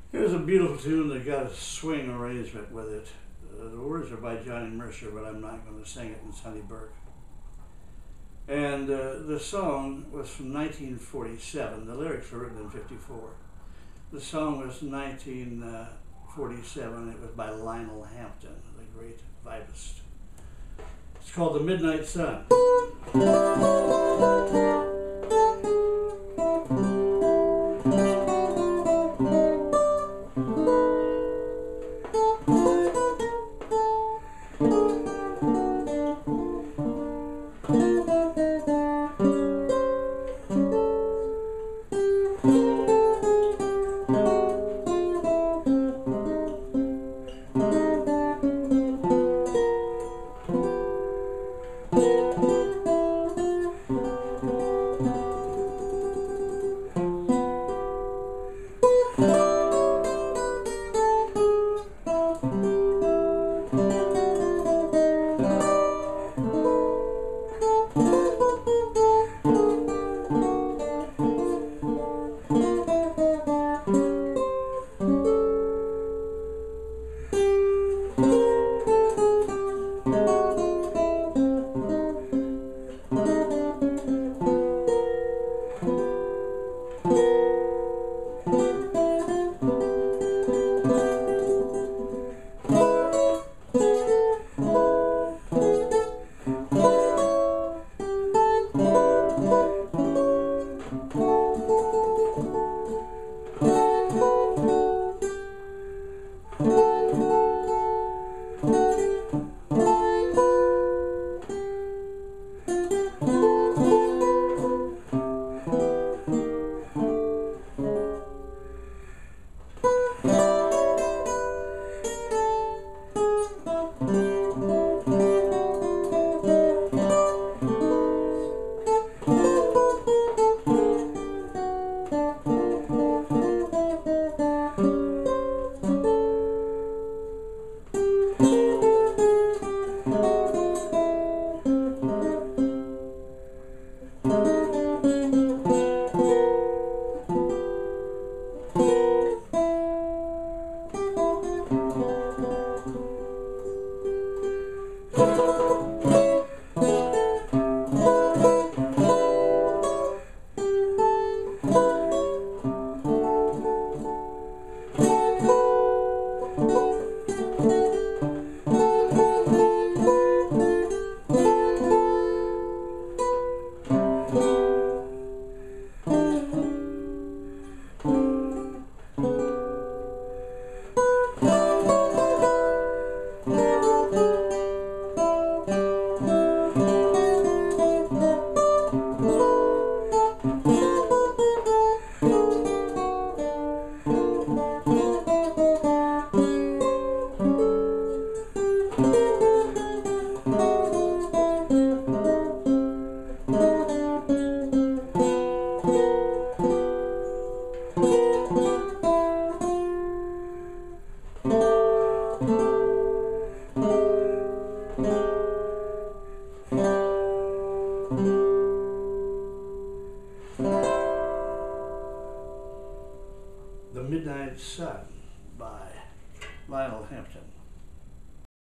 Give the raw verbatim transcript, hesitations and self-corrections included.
Here's a beautiful tune that got a swing arrangement with it. Uh, the words are by Johnny Mercer, but I'm not going to sing it in Sonny Burke. And uh, the song was from nineteen forty-seven. The lyrics were written in fifty-four. The song was nineteen forty-seven. It was by Lionel Hampton, the great vibist. It's called The Midnight Sun.